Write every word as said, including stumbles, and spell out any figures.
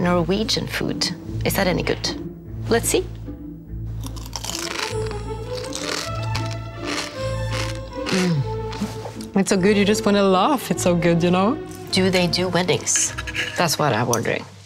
Norwegian food. Is that any good? Let's see. Mm. It's so good, you just want to laugh. It's so good, you know? Do they do weddings? That's what I'm wondering.